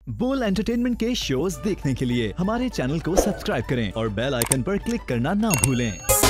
बोल एंटरटेनमेंट के शोज देखने के लिए हमारे चैनल को सब्सक्राइब करें और बेल आइकन पर क्लिक करना ना भूलें।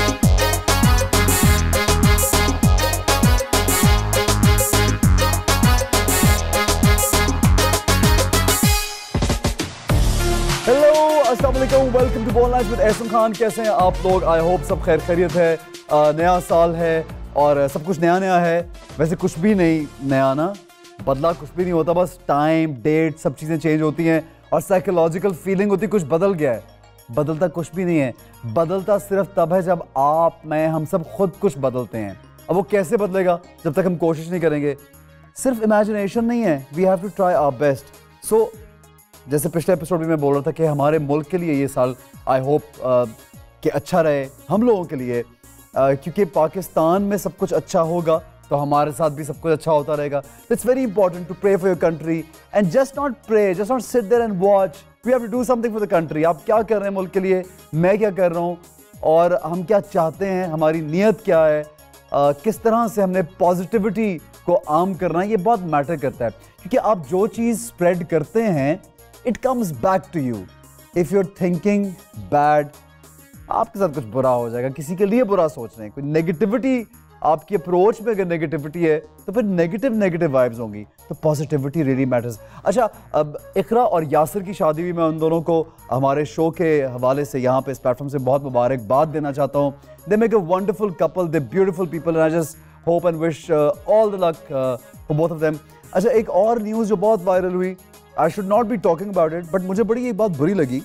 हेलो अस्सलाम वालेकुम, welcome to Bol night with Ahsan Khan. कैसे हैं आप लोग? आई होप सब खैर खैरियत है। नया साल है और सब कुछ नया नया है। वैसे कुछ भी नहीं नया ना, बदला कुछ भी नहीं होता, बस टाइम डेट सब चीज़ें चेंज होती हैं और साइकोलॉजिकल फीलिंग होती है कुछ बदल गया है। बदलता कुछ भी नहीं है, बदलता सिर्फ तब है जब आप मैं हम सब खुद कुछ बदलते हैं। अब वो कैसे बदलेगा जब तक हम कोशिश नहीं करेंगे। सिर्फ इमेजिनेशन नहीं है, we have to try our best. So जैसे पिछले एपिसोड में मैं बोल रहा था कि हमारे मुल्क के लिए ये साल आई होप कि अच्छा रहे हम लोगों के लिए, क्योंकि पाकिस्तान में सब कुछ अच्छा होगा तो हमारे साथ भी सब कुछ अच्छा होता रहेगा। It's very important to pray for your country and just not pray, just not sit there and watch. We have to do something for the country. आप क्या कर रहे हैं मुल्क के लिए, मैं क्या कर रहा हूँ और हम क्या चाहते हैं, हमारी नीयत क्या है, किस तरह से हमने पॉजिटिविटी को आम करना है, ये बहुत मैटर करता है। क्योंकि आप जो चीज़ स्प्रेड करते हैं it comes back to you. If you are thinking bad, आपके साथ कुछ बुरा हो जाएगा। किसी के लिए बुरा सोच रहे हैं, कोई नेगेटिविटी आपकी अप्रोच में अगर नेगेटिविटी है तो फिर नेगेटिव वाइब्स होंगी। तो पॉजिटिविटी रियली मैटर्स। अच्छा, अब इकरा और यासिर की शादी भी, मैं उन दोनों को हमारे शो के हवाले से यहाँ पे इस प्लेटफॉर्म से बहुत मुबारकबाद देना चाहता हूँ। They make a wonderful couple, they beautiful people and I just hope and wish all the luck for both of them. अच्छा, एक और न्यूज़ जो बहुत वायरल हुई, I should not be talking about it, but मुझे बड़ी एक बात बुरी लगी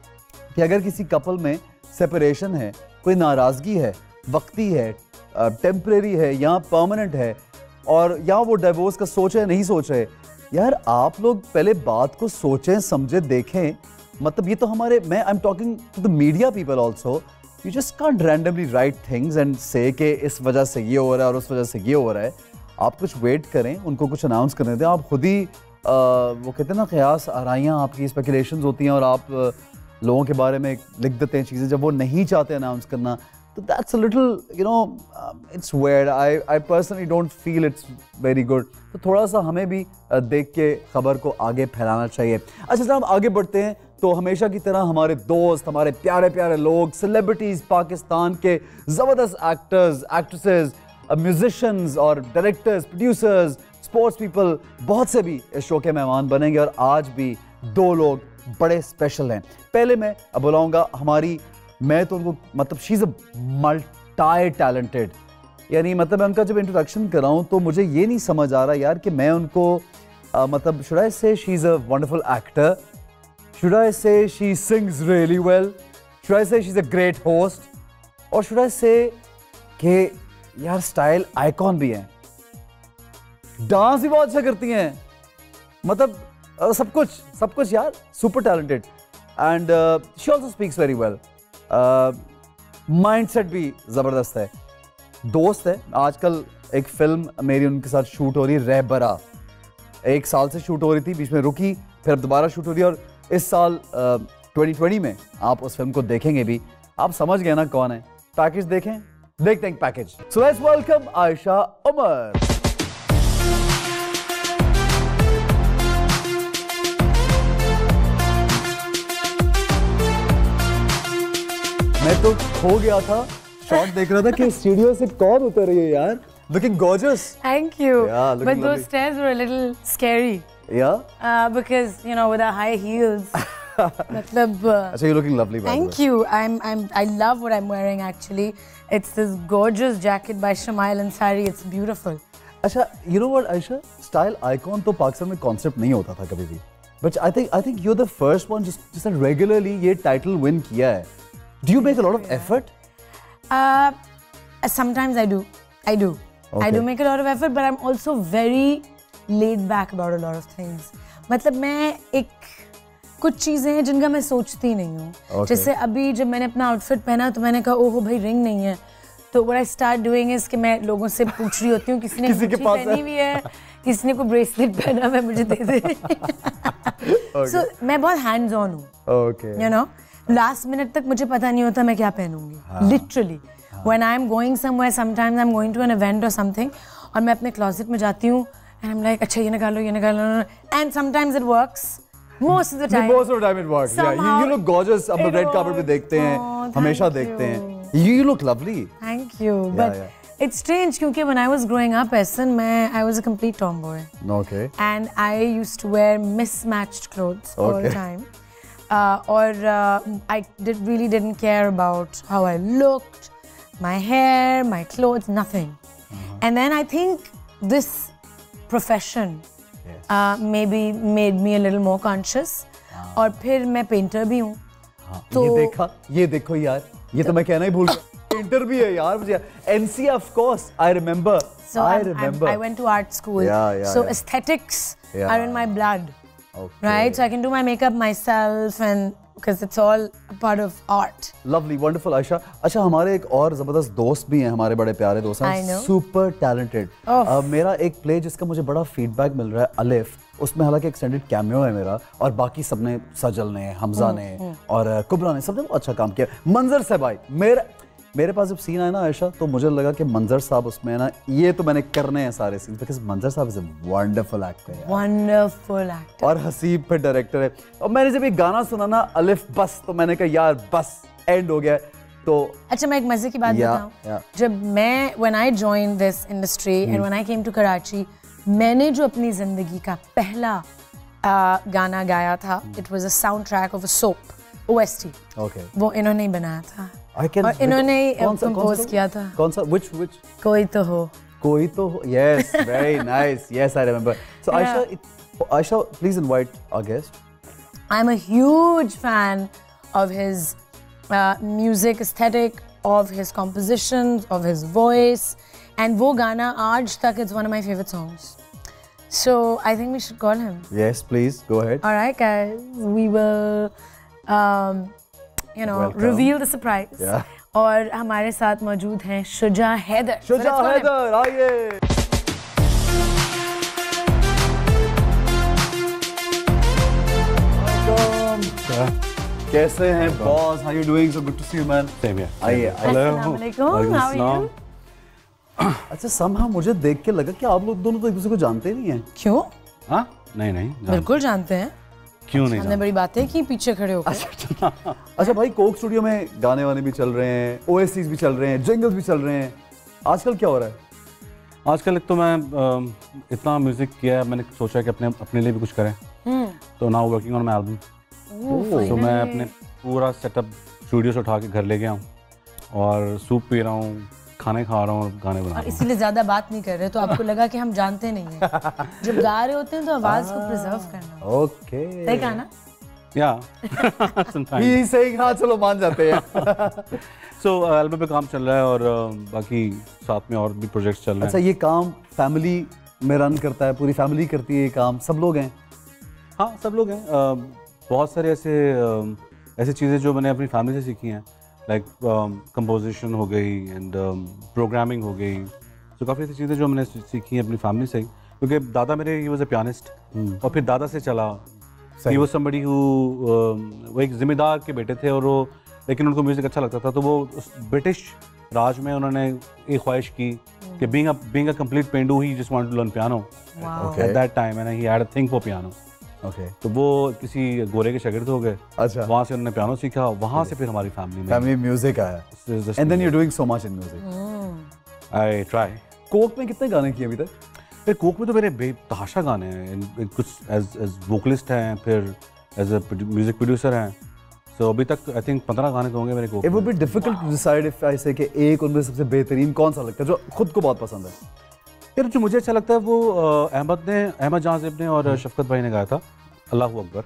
कि अगर किसी कपल में सेपरेशन है, कोई नाराज़गी है, वक्ती है, टेम्परेरी है या परमानेंट है, और या वो डिवोर्स का सोच है नहीं सोच रहे, यार आप लोग पहले बात को सोचें, समझें, देखें। मतलब ये तो हमारे, मैं I am talking to the media people also. You just can't randomly write things and say कि इस वजह से ये हो रहा है और उस वजह से ये हो रहा है। आप कुछ वेट करें, उनको कुछ अनाउंस करने दें। आप खुद ही वो कहते हैं ना, क़यास आराइयाँ आपकी स्पेकुलेशंस होती हैं और आप लोगों के बारे में लिख देते हैं चीज़ें जब वो नहीं चाहते अनाउंस करना। तो that's a little you know it's weird. I personally don't feel it's very good. तो थोड़ा सा हमें भी देख के खबर को आगे फैलाना चाहिए। अच्छा साहब, आगे बढ़ते हैं तो हमेशा की तरह हमारे दोस्त, हमारे प्यारे प्यारे लोग, सेलिब्रिटीज़, पाकिस्तान के ज़बरदस्त एक्टर्स, एक्ट्रेसेस, म्यूजिशियंस और डायरेक्टर्स, प्रोड्यूसर्स, स्पोर्ट्स पीपल, बहुत से भी इस शो के मेहमान बनेंगे। और आज भी दो लोग बड़े स्पेशल हैं। पहले मैं बुलाऊंगा हमारी, मैं तो उनको मतलब she is a multi talented, यानी मतलब मैं उनका जब इंट्रोडक्शन कर रहा हूँ तो मुझे ये नहीं समझ आ रहा यार कि मैं उनको मतलब should I say she is a wonderful actor, should I say she sings really well, should I say she is a great host, और शुड आई से कि यार स्टाइल आइकॉन भी हैं, डांस भी बहुत अच्छा करती हैं, मतलब सब कुछ यार, super talented. And she also speaks very well, mindset भी ज़बरदस्त है। दोस्त है, आजकल एक फिल्म मेरी उनके साथ शूट हो रही है, रहबरा। 1 साल से शूट हो रही थी, बीच में रुकी, फिर अब दोबारा शूट हो रही है और इस साल 2020 में आप उस फिल्म को देखेंगे भी। आप समझ गए ना कौन है। पैकेज देखें, देखते हैं package. So let's welcome Ayesha Omar. मैं तो खो गया था, शॉट देख रहा था कि स्टूडियो से कौन उतर रही है यार। Looking gorgeous. Thank you. Yeah, looking but lovely. those stairs were a little scary. Yeah. Because you know with our high heels. मतलब. So you're looking lovely. Thank you. I love what I'm wearing actually. It's this gorgeous jacket by Shamail Ansari. It's beautiful. अच्छा, you know what Aisha? Style icon तो पाकिस्तान में concept नहीं होता था कभी भी. But I think you're the first one जिसने regularly ये title win किया है. Do you make a lot of effort? Sometimes I do. Okay. I do make a lot of effort, but I'm also very laid back about a lot of things. मतलब मैं कुछ चीज़ें हैं जिनका मैं सोचती नहीं हूँ। Okay. जैसे अभी जब मैंने अपना आउटफिट पहना तो मैंने कहा ओहो भाई रिंग नहीं है, तो what I start doing is कि मैं लोगों से पूछ रही होती हूँ किसी ने पहनी हुई है, किसी ने कोई ब्रेसलेट पहना है मुझे दे दे। So मैं बहुत hands on हूँ। Okay. You know, last minute तक मुझे पता नहीं होता मैं क्या पहनूंगी। Literally. When I'm going somewhere, sometimes I'm going to an event or something, और मैं अपने closet में जाती हूँ and I'm like अच्छा ये निकालो, and sometimes it works Most of the time. Most of the time it works. Somehow Yeah, you look gorgeous. हम रेड कार्पेट पे देखते हैं, हमेशा देखते हैं. You look lovely. Thank you. But it's strange क्योंकि when I was growing up, Ahsan, I was a complete tomboy. Okay. And I used to wear mismatched clothes all the time. I really didn't care about how I looked, my hair, my clothes, nothing. And then I think this profession maybe made me a little more conscious. और फिर मैं painter भी हूँ. तो ये देखो यार, ये तो मैं कहना ही भूल गया. Painter भी है यार मुझे. NC of course, I remember. So I went to art school. So aesthetics are in my blood. Okay. Right, so I can do my makeup myself, and because it's all a part of art. Lovely, wonderful, Ayesha. अच्छा, हमारे एक और जबरदस्त दोस्त भी हैं, हमारे बड़े प्यारे दोस्त हैं, super talented. मेरा एक प्ले जिसका मुझे बड़ा फीडबैक मिल रहा है, अलिफ, उसमें हालांकि एक्सटेंडेड कैमियो है मेरा, और बाकी सबने, सजल ने, हमजा ने और कुबरा ने, सबने बहुत अच्छा काम किया. मंजर से भाई, मेरे पास जब सीन आया ना आयशा, तो मुझे लगा कि मंजर साहब उसमें है ना, ये तो मैंने करने हैं सारे scene, because Manzar sahab is a wonderful actor. Wonderful actor. और हसीब पे डायरेक्टर है. और मैंने जब ये गाना सुना ना, अलिफ बस, तो मैंने कहा यार बस एंड हो गया. तो अच्छा, मैं एक मजे की बात बताऊं. जब मैं when I joined this industry and when I came to Karachi, मैंने जो अपनी जिंदगी का पहला गाना गाया था, it was a soundtrack of a soap, OST. Okay. वो इन्होंने ही बनाया था. और इन्होंने कंपोज किया था. कौन सा? Which? कोई तो हो. कोई तो हो. Yes, very nice. Yes, I remember. So Ayesha, please invite our guest. I'm a huge fan of his music aesthetic, of his compositions, of his voice, and वो गाना आज तक it's one of my favorite songs. So I think we should call him. Yes, please go ahead. All right, guys, we will. Welcome. Reveal the surprise. Yeah. और हमारे साथ मौजूद हैं शुजा हैदर. शुजा हैदर, आइए. कैसे हैं boss? How you doing? So good to see you, man. Same here. आइए. अस्सलाम वालेकुम. How are you? अच्छा, somehow मुझे देख के लगा कि आप लोग दोनों तो एक दूसरे को जानते नहीं हैं. क्यों? हाँ? नहीं. बिल्कुल जानते हैं. क्यों नहीं? हमने बड़ी बातें की पीछे खड़े होकर. अच्छा भाई, कोक स्टूडियो में गाने वाने भी चल रहे हैं, ओएससीज भी चल रहे हैं, जिंगल्स भी चल रहे हैं. आजकल क्या हो रहा है? आजकल एक तो मैं इतना म्यूजिक किया है, मैंने सोचा कि अपने लिए भी कुछ करें. तो now working on my album. तो मैं अपने पूरा सेटअप स्टूडियो से उठा के घर ले गया हूँ और सूप पी रहा हूँ, खाने खा रहा हूँ और गाने बना रहा हूँ. इसीलिए ज्यादा बात नहीं कर रहे, तो आपको लगा कि हम जानते नहीं हैं. जब गा रहे होते हैं तो आवाज को प्रिजर्व करना. ओके, सही कहा ना? या ही सही कहा, चलो मान जाते हैं. सो एल्बम पे काम चल रहा है और बाकी साथ में और भी प्रोजेक्ट्स चल रहे हैं. अच्छा, ये काम फैमिली में रन करता है, पूरी फैमिली करती है ये काम, सब लोग हैं? हाँ, सब लोग हैं. बहुत सारे ऐसे चीज़ें जो मैंने अपनी फैमिली से सीखी हैं, लाइक कंपोजिशन हो गई एंड प्रोग्रामिंग हो गई. तो काफ़ी ऐसी चीज़ें जो मैंने सीखी हैं अपनी फैमिली से ही, क्योंकि दादा मेरे ही वॉज अ पियानिस्ट और फिर दादा से चला. ही वॉज समबडी वो एक जिम्मेदार के बेटे थे और वो, लेकिन उनको म्यूज़िक अच्छा लगता था, तो वो उस ब्रिटिश राज में उन्होंने एक ख्वाहिश की कि being a complete pendu, he just wanted to learn piano at that time and he had a thing for piano. Okay. तो वो किसी गोरे के शागिर्द हो गए. अच्छा. वहाँ से उन्होंने पियानो सीखा, वहाँ से फिर हमारी फैमिली म्यूजिक आया. And then you're doing so much in music. I try. Coke में कितने गाने किए अभी तक? फिर कोक में तो मेरे बेतहाशा गाने हैं, कुछ एज वोकलिस्ट हैं, फिर एज अ म्यूजिक प्रोड्यूसर हैं. सो अभी तक आई थिंक 15 गाने तो होंगे मेरे Coke. It would be difficult to decide if I say कि एक उनमें सबसे बेहतरीन कौन सा लगता है जो खुद को बहुत पसंद है. फिर जो मुझे अच्छा लगता है वो अहमद जहाँ ज़ेब ने और शफकत भाई ने गाया था, अल्लाहू अकबर.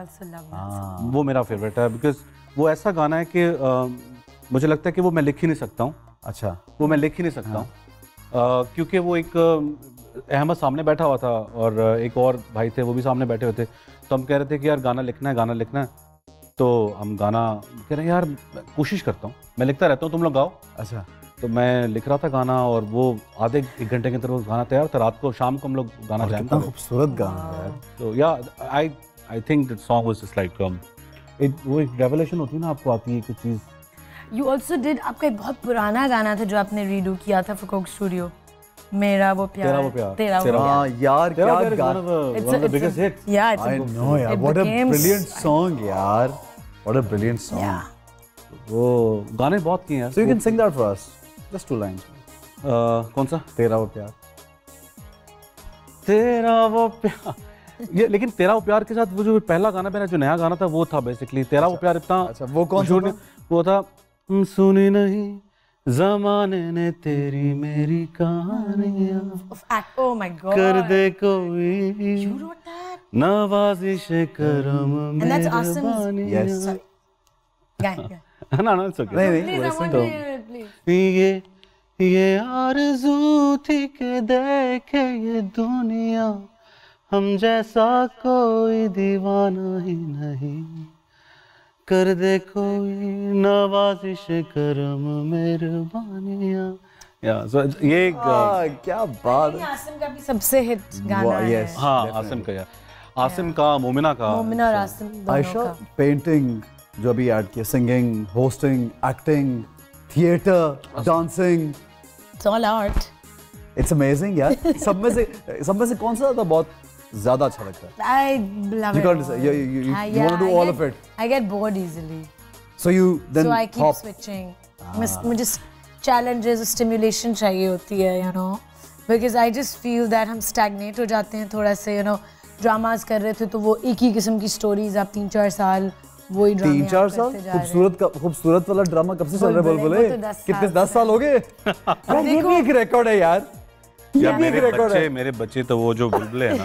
वो मेरा फेवरेट है, बिकॉज वो ऐसा गाना है कि मुझे लगता है कि वो मैं लिख ही नहीं सकता हूँ. अच्छा. वो मैं लिख ही नहीं सकता हूँ क्योंकि वो एक अहमद सामने बैठा हुआ था और एक और भाई थे, वो भी सामने बैठे हुए थे. तो हम कह रहे थे कि यार गाना लिखना है. तो हम गाना कह रहे हैं यार कोशिश करता हूँ, मैं लिखता रहता हूँ, तुम लोग गाओ. अच्छा. तो मैं लिख रहा था गाना और वो आधे एक घंटे के अंदर वो गाना तैयार था. रात को शाम को हम लोग गाना जैम कर. खूबसूरत गाना है यार. तो या I think that song was just like वो एक रेवलेशन होती है ना, आपको आती है कुछ चीज़. यू ऑल्सो डिड, आपका एक बहुत पुराना गाना था जो आपने रीडू किया था फॉर कोक स्टूडियो. मेरा वो प्यार, तेरा वो प्यार, तेरा वो हाँ प्यार। यार तेरा क्या प्यार is गा one of the biggest hits. Yeah, it's I a, know यार, it what a became brilliant song यार, what a brilliant song. Yeah. वो गाने बहुत किए हैं. So you can sing that for us, just 2 lines. कौन सा? तेरा वो प्यार. तेरा वो प्यार. ये लेकिन तेरा वो प्यार के साथ वो जो पहला गाना मेरा जो नया गाना था वो था बेसिकली तेरा वो प्यार इतना. अच्छा वो कौन सा था? वो था सुनी नहीं ज़माने ने तेरी मेरी कहानियाँ oh my god, कर दे कोई you wrote that? नवाजिश करम And that's Ahsan's. मेहरबानियाँ. Yes. Sorry. Guy. No, it's okay. नहीं Please, I नहीं want to hear it, please. ये आरज़ू थी कि देखे ये दुनिया हम जैसा कोई दीवाना ही नहीं कर दे कोई नवाजिश करम मेहरबानियाँ. ये क्या बात है. आसिम का भी सबसे हिट गाना है. Yes. हाँ आसिम का यार, आसिम का, मोमिना का. मोमिना और आसिम दोनों आयशा का. पेंटिंग जो अभी ऐड किया, singing, hosting, acting, theatre, dancing, It's all art. It's amazing यार. सब में से कौन सा था बहुत ज्यादा अच्छा लगता है? I love You it. can't all. decide. You Yeah, want to do I all get- of it. I get bored easily. So you then So I keep hop. switching. मुझे challenges, stimulation चाहिए होती है, you know, because I just feel that हम stagnate हो जाते हैं थोड़ा से, you know, dramas कर रहे थे तो वो एक ही किस्म की stories आप 3-4 साल वही ड्रामे 3-4 साल खूबसूरत वाला ड्रामा कब से चल रहा है? बुलबुले कितने 10 साल हो गए यार. ये भी एक रिकॉर्ड है यार. यार मेरे बच्चे तो वो जो बुलबुले है ना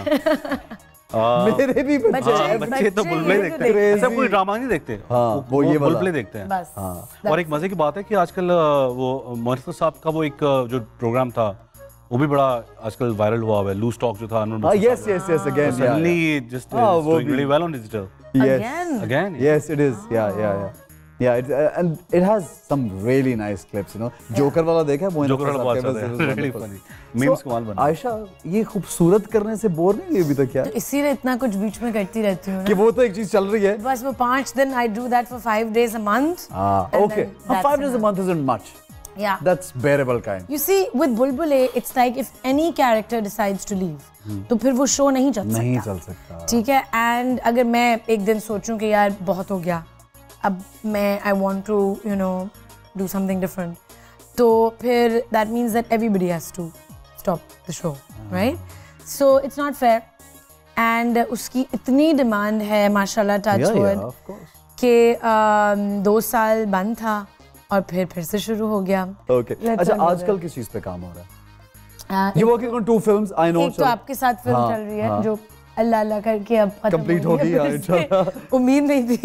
मेरे भी बच्चे तो बुलबुले देखते हैं. ऐसा कोई ड्रामा नहीं देखते. हाँ, वो ये वाला बुलबुले देखते हैं. बस. और एक मजे की बात है कि आजकल वो मोहम्मद साहब का वो एक जो प्रोग्राम था वो भी बड़ा आजकल वायरल हुआ है. लूज टॉक जो था yes again suddenly just doing really well on digital. Again. Yes, it is. Yeah, and it has some really nice clips, you know. Joker वाला देखा है? Joker वाला बहुत अच्छा था. Really funny. Memes कमाल बना. आयशा ये खूबसूरत करने से बोर नहीं हुई अभी तक क्या? तो इसीलिए इतना कुछ बीच में करती रहती हूँ कि वो तो एक चीज चल रही है. बस वो 5 दिन I do that for 5 days a month. Okay. 5 days a month isn't much. Yeah. That's bearable kind. You see, with बुलबुले, it's like if any character decides to leave, तो फिर वो शो नहीं चल सकता. नहीं चल सकता. ठीक है. And अगर मैं एक दिन सोचूं कि यार बहुत हो गया, अब मैं I want to, you know, do something different, तो फिर that means that everybody has to stop the show, right? So it's not fair. And उसकी इतनी डिमांड है माशाल्लाह touch wood कि 2 साल बंद था और फिर से शुरू हो गया. Okay. अच्छा आजकल किस चीज पे काम हो रहा है? You're working on 2 films, I know. एक तो आपके साथ फिल्म चल रही है जो अल्लाह अल्लाह करके अब कंप्लीट हो गई है. उम्मीद नहीं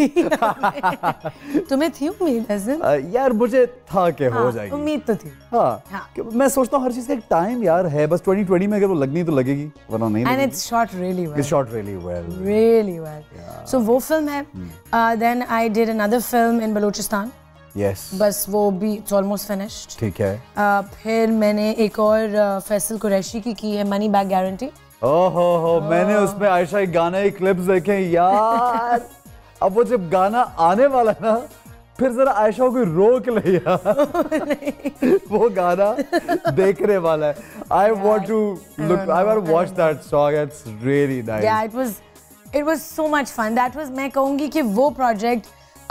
थी. तुम्हें थी उम्मीद ऐसे? यार मुझे था कि हो जाएगी. उम्मीद तो थी. हाँ. मैं सोचता हूँ हर चीज का एक टाइम यार है. बस 2020 में अगर वो लगनी तो लगेगी वरना नहीं. And it's shot really well. It's shot really well. Really well. So वो फिल्म है. Then I did another film in Balochistan. Yes. बस वो भी it's almost finished. ठीक है. फिर मैंने एक और फैसल कुरैशी की है मनी बैक गारंटी. ओहो मैंने उसमें आयशा के गाने की क्लिप्स देखे यार. अब वो जब गाना आने वाला है ना फिर जरा आयशा को रोक ले यार. वो गाना देखने वाला है. I want to watch that song. It's really nice. Yeah, it was so much fun. That was मैं कहूँगी कि वो प्रोजेक्ट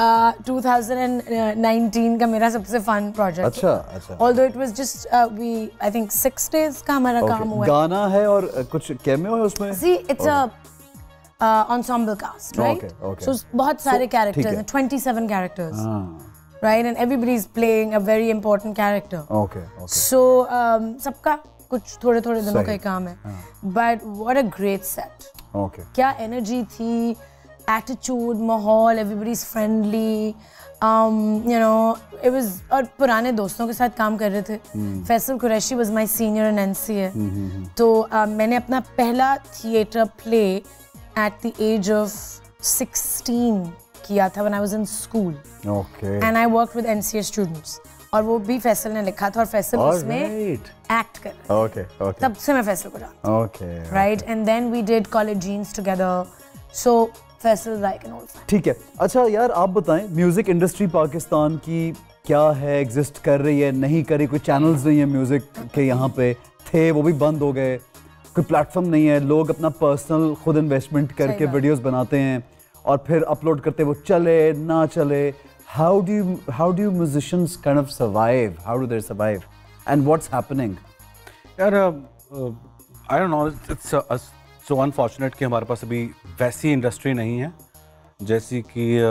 2019 का मेरा सबसे फन प्रोजेक्ट. अच्छा. Although it was just I think 6 days का हमारा काम हुआ. गाना है और कुछ कैमियो है उसमें. See, it's a ensemble cast, right? Okay. So बहुत सारे characters हैं, 27 characters, right? And everybody is playing a very important character. Okay. So सबका कुछ थोड़े दिनों का ही काम है. But what a great set. Okay. क्या energy थी. Attitude, माहौल, everybody's friendly, you know, it was. और पुराने दोस्तों के साथ काम कर रहे थे. Faisal Qureshi was my senior in NCA. तो मैंने अपना पहला theatre play at the age of 16 किया था when I was in school. Okay. And I worked with NCA students. और वो भी फैसल ने लिखा था और फैसल उसमें एक्ट कर रहा था. Okay. तब से मैं फैसल को जानती हूँ. Okay. Right, and then we did college jeans together. So Faisal like an old friend. ठीक है. अच्छा यार आप बताएं म्यूजिक इंडस्ट्री पाकिस्तान की क्या है, एग्जिस्ट कर रही है नहीं कर रही? कोई चैनल्स नहीं है म्यूजिक के यहाँ पे? थे वो भी बंद हो गए, कोई प्लेटफॉर्म नहीं है, लोग अपना पर्सनल खुद इन्वेस्टमेंट करके वीडियोस बनाते हैं और फिर अपलोड करते, वो चले ना चले. How do you musicians kind of survive? How do they survive? And what's happening? यार I don't know, it's so unfortunate कि हमारे पास अभी वैसी इंडस्ट्री नहीं है जैसी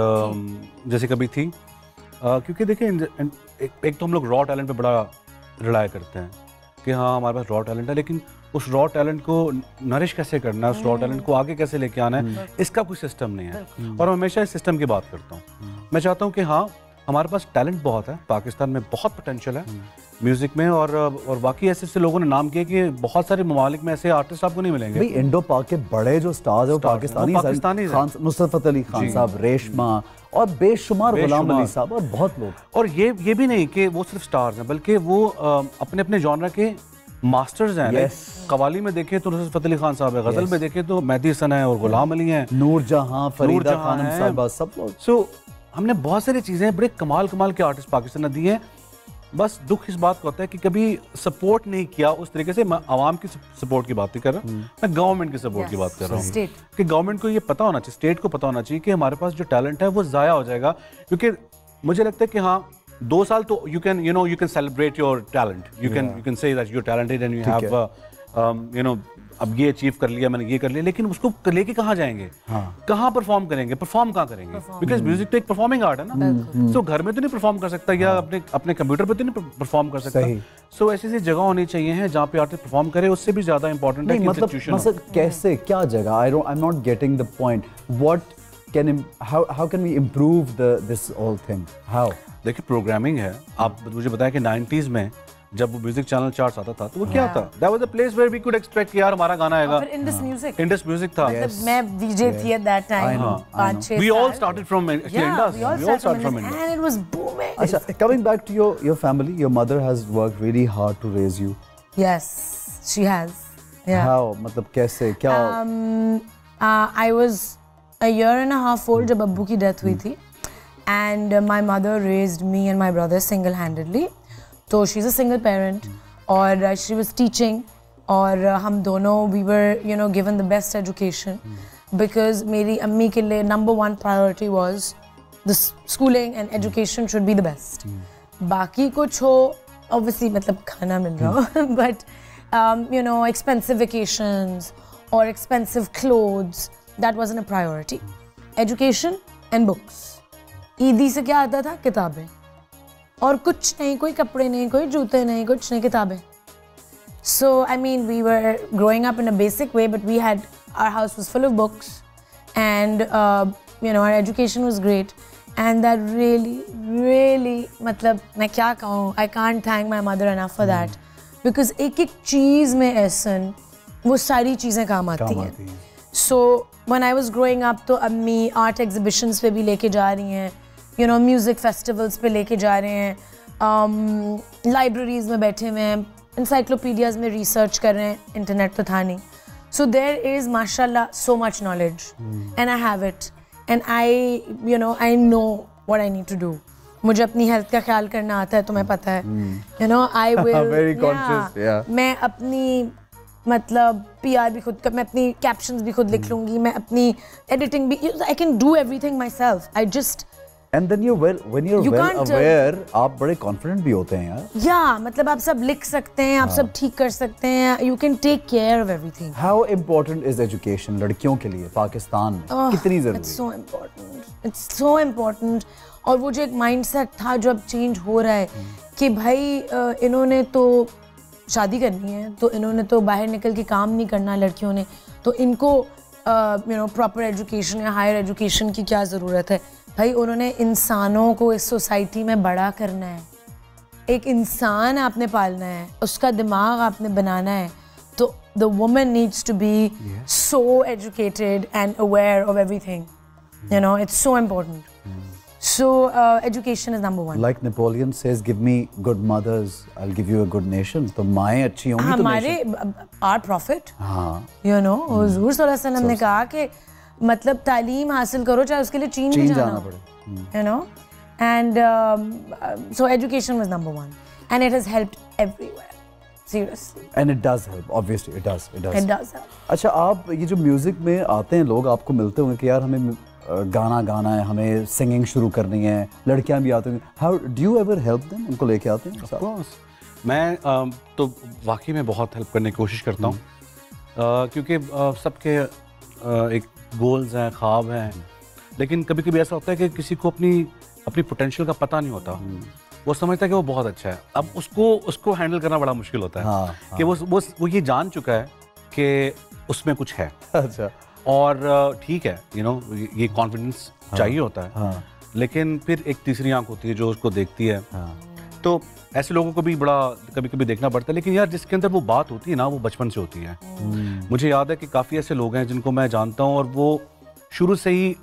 कभी थी. क्योंकि देखिए एक तो हम लोग रॉ टैलेंट पे बड़ा रिलाय करते हैं कि हाँ हमारे पास रॉ टैलेंट है, लेकिन उस रॉ टैलेंट को नरिश कैसे करना है, उस रॉ टैलेंट को आगे कैसे लेके आना है, इसका कोई सिस्टम नहीं है. और मैं हमेशा इस सिस्टम की बात करता हूँ. मैं चाहता हूँ कि हाँ हमारे पास टैलेंट बहुत है, पाकिस्तान में बहुत पोटेंशियल है म्यूजिक में, और बाकी ऐसे लोगों ने नाम किया कि बहुत सारे ममालिक में ऐसे आर्टिस्ट आपको नहीं मिलेंगे. भाई इंडो पाक के बड़े जो स्टार्स हैं वो पाकिस्तानी खान, नुसरत फतेह अली खान साहब, रेशमा और बेशुमार गुलाम अली साहब और बहुत लोग. और ये भी नहीं कि वो सिर्फ स्टार्स हैं, बल्कि वो अपने अपने जॉनर के मास्टर्स हैं. कवाली में देखें तो नुसरत फतेह अली खान साहब है, गजल में देखें तो मेहदी हसन है और गुलाम अली हैं, नूर जहां, फरीदा खानम साहिबा, सब लोग. सो हमने बहुत सारी चीज़ें, बड़े कमाल के आर्टिस्ट पाकिस्तान ने दिए हैं. बस दुख इस बात का होता है कि कभी सपोर्ट नहीं किया उस तरीके से. मैं आवाम की सपोर्ट की बात नहीं कर रहा, मैं गवर्नमेंट की सपोर्ट की बात कर रहा हूँ कि गवर्नमेंट को ये पता होना चाहिए, स्टेट को पता होना चाहिए कि हमारे पास जो टैलेंट है वो ज़ाया हो जाएगा. क्योंकि मुझे लगता है कि हाँ 2 साल तो you can celebrate your talent, you can say that you are talented and you have अब ये अचीव कर लिया, मैंने ये कर लिया, लेकिन उसको लेके कहाँ जाएंगे, कहाँ परफॉर्म करेंगे, परफॉर्म कहाँ करेंगे? बिकॉज म्यूजिक तो एक परफॉर्मिंग आर्ट है ना. सो घर में तो नहीं परफॉर्म कर सकता या अपने कंप्यूटर पे तो नहीं परफॉर्म कर सकता. सो ऐसी जगह होनी चाहिए है जहाँ पे आर्टिस्ट परफॉर्म करे. उससे भी ज्यादा इंपॉर्टेंट है कि मतलब कैसे, क्या जगह? I am not getting the point. How can we improve this whole thing? How? देखिए प्रोग्रामिंग है. आप मुझे बताया कि 90s में जब वो म्यूजिक चैनल चार्ट्स आता था तो वो क्या था? That was a place where we could expect कि यार हमारा गाना आएगा. Indus music था. मैं DJ थी at that time. We all started from Indus. We all started from Indus. And it was booming. अच्छा, coming back to your family, your mother has worked really hard to raise you. Yes, she has. Yeah. How? मतलब कैसे? क्या? I was a year and a half old जब अब्बू की death हुई थी, and my mother raised me and my brother single-handedly. So she's a single parent, और she was teaching, और हम दोनों we were given the best education because मेरी अम्मी के लिए number 1 priority was the schooling and education should be the best. बाकी कुछ हो obviously मतलब खाना मिल रहा हो but expensive vacations or expensive clothes, that wasn't a priority. Education and books. ईदी से क्या आता था? किताबें. और कुछ नहीं, कोई कपड़े नहीं, कोई जूते नहीं, कुछ नहीं, किताबें. So I mean we were growing up in a basic way, but our house was full of books, and our education was great, and that really मतलब मैं क्या कहूँ, I can't thank my mother enough for that, because एक चीज़ में ऐसन वो सारी चीज़ें काम आती हैं. So when I was growing up तो अम्मी art exhibitions पे भी लेके जा रही हैं, म्यूजिक फेस्टिवल्स पे लेके जा रहे हैं, लाइब्रेरीज में बैठे हुए हैं, इंसाइक्लोपीडियाज में रिसर्च कर रहे हैं, इंटरनेट तो था नहीं. सो देयर इज माशाल्लाह so much knowledge and I have it, and I know what I need to do. मुझे अपनी हेल्थ का ख्याल करना आता है, तुम्हें पता है. आई विल मैं अपनी मतलब PR भी खुद मैं अपनी कैप्शंस भी खुद लिख लूंगी, मैं अपनी एडिटिंग भी, I can do everything myself. I just And then when you're well aware, आप बड़े confident भी होते हैं यार. Yeah, मतलब आप सब लिख सकते हैं, आप सब ठीक कर सकते हैं. You can take care of everything. How important is education लड़कियों के लिए पाकिस्तान में? कितनी जरूरी? It's so important. It's so important. और वो जो एक mindset था जो अब change हो रहा है कि भाई इन्होंने तो शादी करनी है, तो इन्होंने तो बाहर निकल के काम नहीं करना लड़कियों ने, तो इनको प्रॉपर एजुकेशन या हायर एजुकेशन की क्या ज़रूरत है? भाई उन्होंने इंसानों को इस सोसाइटी में बड़ा करना है. एक इंसान आपने पालना है, उसका दिमाग आपने बनाना है, तो the woman needs to be so educated and aware of everything. It's so important. So education is number 1. Like Napoleon says, give me good mothers, I'll give you a good nation. तो माएँ अच्छी होंगी तो हमारे our prophet, हुजूर सल्लल्लाहु अलैहि वसल्लम ने कहा कि मतलब तालीम हासिल करो चाहे उसके लिए चीन भी जाना पड़े. And so education was number 1, and it has helped everywhere. seriously. And it does help, obviously it does. It does help. अच्छा, आप ये जो म्यूजिक में आते हैं लोग, आपको मिलते होंगे कि यार हमें गाना गाना है, हमें सिंगिंग शुरू करनी है, लड़कियां भी आती हैं, how do you ever help them? उनको लेके आते हैं? Of course. मैं तो वाकई में बहुत हेल्प करने की कोशिश करता हूँ, क्योंकि सबके एक गोल्स हैं, ख्वाब हैं, लेकिन कभी कभी ऐसा होता है कि किसी को अपनी पोटेंशियल का पता नहीं होता। वो समझता है कि वो बहुत अच्छा है, अब उसको हैंडल करना बड़ा मुश्किल होता है कि वो ये जान चुका है कि उसमें कुछ है। अच्छा। और ठीक है, ये कॉन्फिडेंस चाहिए होता है, लेकिन फिर एक तीसरी आंख होती है जो उसको देखती है। तो ऐसे लोगों को भी बड़ा कभी कभी देखना पड़ता है, लेकिन यार जिसके अंदर वो बात होती है ना, वो बचपन से होती है। मुझे याद है कि काफ़ी ऐसे लोग हैं जिनको मैं जानता हूँ और वो शुरू से ही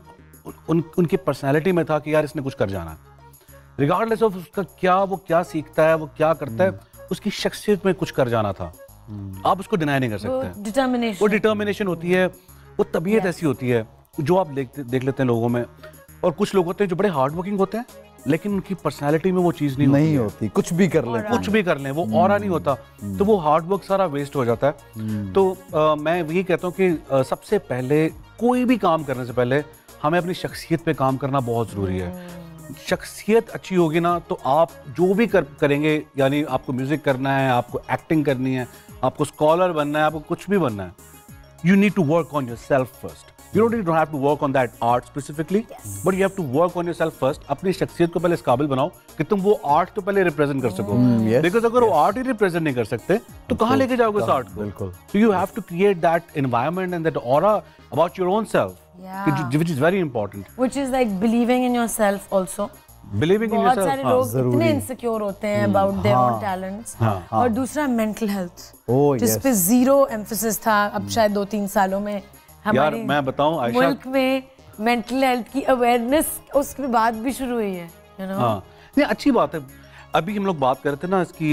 उनकी पर्सनैलिटी में था कि यार इसने कुछ कर जाना है, रिगार्डलेस ऑफ उसका वो क्या सीखता है, वो क्या करता है, उसकी शख्सियत में कुछ कर जाना था। आप उसको डिनाई नहीं कर सकते। वो डिटर्मिनेशन होती है, वो तबीयत ऐसी होती है जो आप देख लेते हैं लोगों में। और कुछ लोग होते हैं जो बड़े हार्ड वर्किंग होते हैं, लेकिन उनकी पर्सनैलिटी में वो चीज़ नहीं होती। कुछ भी कर लें, वो ऑरा नहीं होता, तो वो हार्ड वर्क सारा वेस्ट हो जाता है। तो मैं यही कहता हूँ कि सबसे पहले कोई भी काम करने से पहले हमें अपनी शख्सियत पे काम करना बहुत ज़रूरी है। शख्सियत अच्छी होगी ना, तो आप जो भी करेंगे, यानी आपको म्यूज़िक करना है, आपको एक्टिंग करनी है, आपको स्कॉलर बनना है, आपको कुछ भी बनना है, you need to work on yourself first. You don't have to work on that art specifically, but you have to work on yourself first. अपनी शख्सियत को पहले इस काबिल बनाओ कि तुम वो आर्ट तो पहले रिप्रेजेंट कर सको। Because अगर वो आर्ट ही रिप्रेजेंट नहीं कर सकते तो कहाँ लेके जाओगे उस आर्ट को? बिल्कुल। So you have to create that environment and that aura about your own self, which is very important. Which is like believing in yourself also. Believing in yourself. बहुत सारे लोग इतने insecure होते हैं about their own talents. और दूसरा mental health, जिस पे zero emphasis था अब शायद 2-3 सालों में हमारी मैं बताऊं आयशा, मुल्क में मेंटल हेल्थ की अवेयरनेस उसके बाद भी शुरू हुई है, नहीं अच्छी बात है। अभी हम लोग बात कर रहे थे ना इसकी,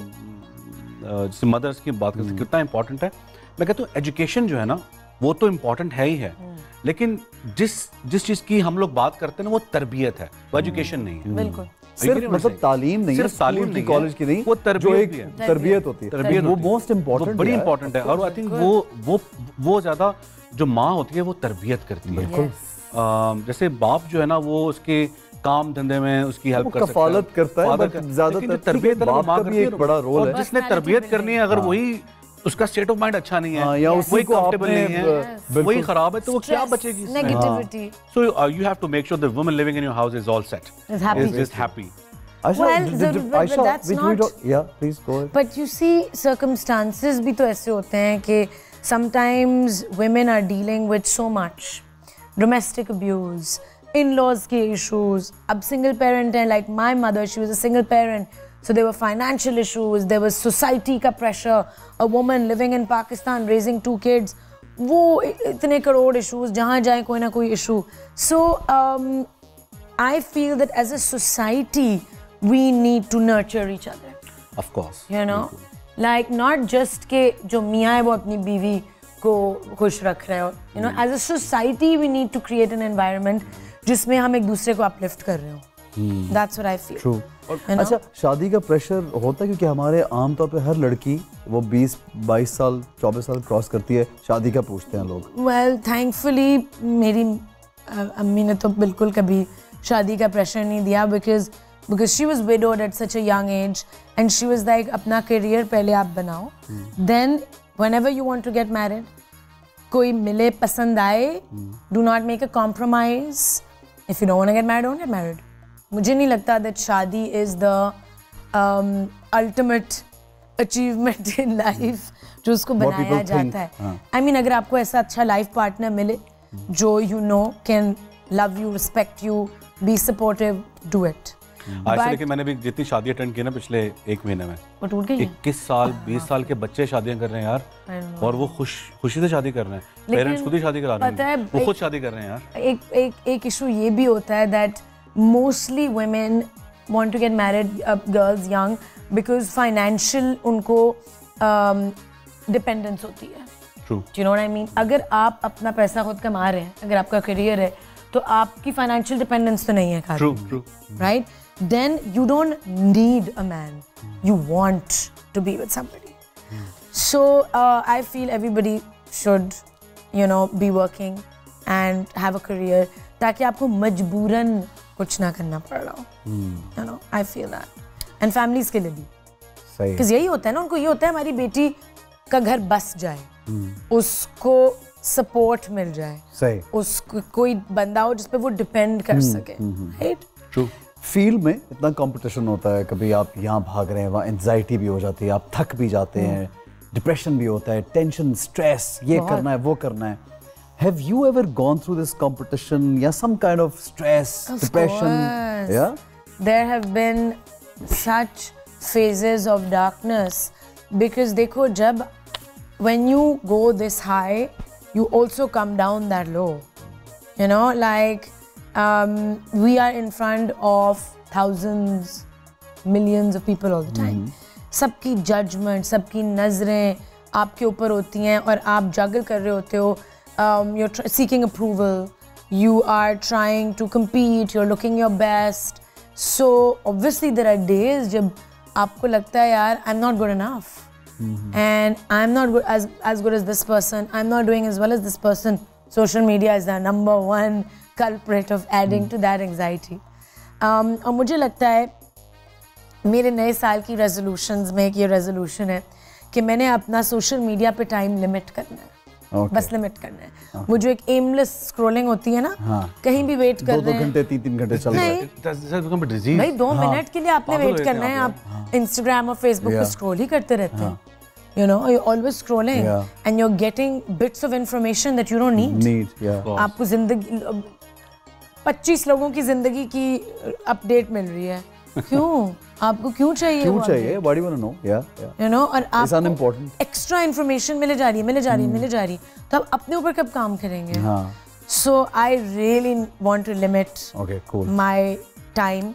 जैसे मदर्स की बात करते कितना इंपॉर्टेंट है। मैं कहता हूँ एजुकेशन जो है ना, वो तो इम्पोर्टेंट है ही है, लेकिन जिस चीज़ की हम लोग बात करते हैं ना, वो तरबियत है, वो एजुकेशन नहीं है। बिल्कुल। सिर्फ मतलब तालीम नहीं है, तालीम नहीं, कॉलेज की नहीं, वो तरबियत होती है, वो मोस्ट इम्पोर्टेंट, बड़ी इंपॉर्टेंट है। और आई थिंक वो ज्यादा जो माँ होती है वो तरबियत करती है। जैसे बाप जो है ना, वो उसके काम धंधे में उसकी हेल्प कर सकता है, कफालत करता है, बट ज्यादातर तरबियत बाप का भी एक बड़ा रोल है। जिसने तरबियत करनी है, अगर वही उसका स्टेट ऑफ माइंड अच्छा नहीं है, या वही कंफर्टेबल नहीं है, वही खराब है, तो वो क्या बचेगी? Negativity. So you have to make sure the woman living in your house is all set, is just happy. But that's not. Yeah, please go ahead. But you see, circumstances भी तो ऐसे होते हैं कि sometimes women are dealing with so much domestic abuse, in-laws के issues. अब single parent हैं, like my mother, she was a single parent. So there were financial issues, there was society का pressure, a woman living in Pakistan raising 2 kids, वो इतने crore issues, जहाँ जाए कोई ना कोई issue. So I feel that as a society we need to nurture each other. Of course. You know, like not just के जो मियाँ है वो अपनी बीवी को खुश रख रहे हो. You know, as a society we need to create an environment जिसमें हम एक दूसरे को uplift कर रहे हो. That's what I feel. True. अच्छा, शादी का प्रेशर होता है क्योंकि हमारे आमतौर पे हर लड़की वो 20-22 साल 24 साल क्रॉस करती है, शादी का पूछते हैं लोग। Well, thankfully मेरी अम्मी ने तो बिल्कुल कभी शादी का प्रेशर नहीं दिया, because she was widowed at such a young age and she was like अपना करियर पहले आप बनाओ, then whenever you want to get married, कोई मिले पसंद आए, do not make a compromise. If you don't want to get married, don't get married. मुझे नहीं लगता that शादी is the ultimate achievement in life जो उसको बनाया जाता है। I mean, अगर आपको ऐसा अच्छा लाइफ पार्टनर मिले जो you know can love you, respect you, be supportive, do it. ऐसे लेकिन मैंने भी जितनी शादी अटेंड की ना पिछले 1 महीने में, 21 साल 20 साल के बच्चे शादियां कर रहे हैं यार, और वो खुशी से शादी कर रहे हैं, पेरेंट्स खुद ही शादी करा रहे हैं, वो खुद शादी कर रहे हैं यार। एक इशू ये भी होता है that mostly women want to get married, girls young, because financial उनको dependence होती है. True. Do you know what I mean? अगर आप अपना पैसा खुद कमा रहे हैं, अगर आपका करियर है, तो आपकी financial dependence तो नहीं है खाली. True. Right? Then you don't need a man. You want to be with somebody. So I feel everybody should, you know, be working and have a career ताकि आपको मजबूरन कुछ ना करना पड़ रहा हो. You know, I feel that. And families के लिए भी. सही. Because यही होता है ना, उनको ये होता है हमारी बेटी का घर बस जाए, उसको सपोर्ट मिल जाए, सही. उसको कोई बंदा हो जिस पे वो डिपेंड कर सके, राइट? ट्रू. फील्ड में इतना कंपटीशन होता है, कभी आप यहाँ भाग रहे हैं, वहाँ एंजाइटी भी हो जाती है, आप थक भी जाते हैं, डिप्रेशन भी होता है, टेंशन, स्ट्रेस, ये करना है, वो करना है. Have you ever gone through this competition? Yeah, some kind of stress, depression. Course. Yeah. There have been such phases of darkness because देखो जब when you go this high, you also come down that low. You know, like we are in front of thousands, millions of people all the time. सबकी judgment, सबकी नजरें आपके ऊपर होती हैं और आप juggle कर रहे होते हो. You're seeking approval, you are trying to compete, you're looking your best. So obviously there are days जब आपको लगता है यार I'm not good enough, and I'm not good as good as this person, I'm not doing as well as this person. Social media is the number one culprit of adding to that anxiety. और मुझे लगता है मेरे नए साल की resolutions में एक ये resolution है कि मैंने अपना social media पे time limit करना है. Okay. बस लिमिट करना है. वो जो एक एमलेस स्क्रॉलिंग होती है ना, कहीं भी वेट कर रहे हैं, 2 घंटे 3 घंटे चल रहा है. भाई 2 मिनट के लिए आपने वेट करना है. आप इंस्टाग्राम और फेसबुक पे स्क्रॉल ही करते रहते हैं. You know, you're always scrolling and you're getting bits of information that you don't need. आपको जिंदगी 25 लोगों की जिंदगी की अपडेट मिल रही है. क्यों? आपको क्यों चाहिए? क्यों चाहिए? What do you want to know? Yeah. You know, और आपको extra information मिले जा रही है. तो आप अपने ऊपर कब काम करेंगे? So I really want to limit my time.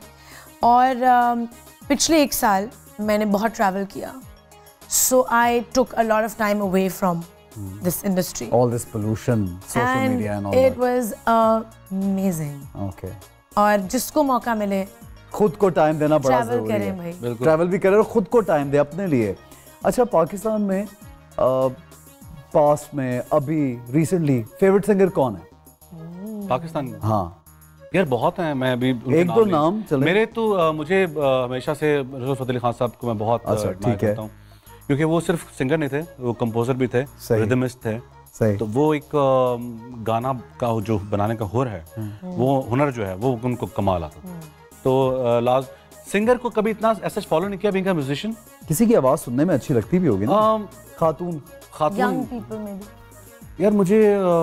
और पिछले 1 साल मैंने बहुत travel किया. So I took a lot of time away from this industry. All this pollution, social media and all that. It was amazing. Okay. और जिसको मौका मिले खुद को टाइम देना बड़ा जरूरी है. ट्रैवल करें भाई. ट्रैवल भी करें और खुद को टाइम दे अपने लिए. अच्छा, पाकिस्तान में पास में अभी रिसेंटली फेवरेट सिंगर कौन है? पाकिस्तान में? हाँ यार बहुत हैं. मैं अभी 1-2 नाम चले. मेरे तो मुझे हमेशा से रसूल फतेह अली खान साहब को मैं बहुत एडमायर करता हूँ, क्योंकि वो सिर्फ सिंगर नहीं थे, वो कंपोजर भी थे, रिदमिस्ट थे. सही. तो वो एक गाना का जो बनाने का हुनर है, वो हुनर जो है वो उनको कमाल आता. तो लास्ट सिंगर को कभी इतना ऐसा फॉलो नहीं किया बीइंग अ म्यूजिशियन. किसी की आवाज सुनने में अच्छी लगती भी होगी ना. खातून यंग पीपल में भी. यार मुझे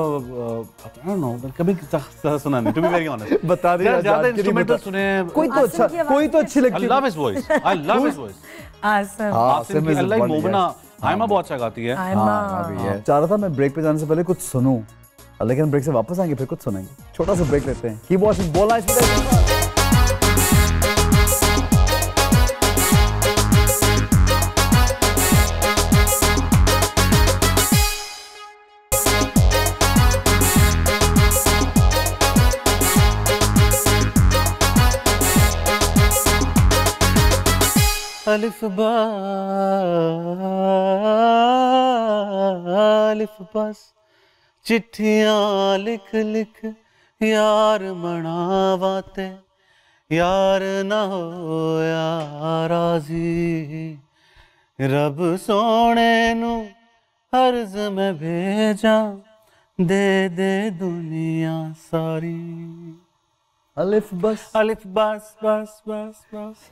I don't know, कभी सुना नहीं, to be very honest. बता दे यार, ज्यादा इंस्ट्रूमेंटल सुने. कोई तो अच्छा, कोई तो अच्छी लगती है. I love his voice. I love his voice. Ahsan I like मोमना. Aima बहुत अच्छा गाती है. हाँ, चाह रहा था मैं ब्रेक पे जाने से पहले कुछ सुनूं, लेकिन ब्रेक से वापस आएंगे फिर कुछ सुनेंगे. छोटा सा ब्रेक लेते हैं. Keep watching BOL Live. अलिफ बस चिट्ठियाँ लिख लिख यार मनावाते, यार ना हो यार राजी, रब सोने नू अर्ज में भेजा, दे दे दुनिया सारी. अलिफ बस बस बस बस